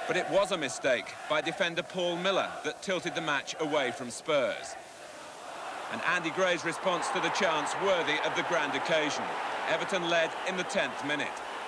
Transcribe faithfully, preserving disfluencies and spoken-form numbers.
But it was a mistake by defender Paul Miller that tilted the match away from Spurs. And Andy Gray's response to the chance worthy of the grand occasion. Everton led in the tenth minute.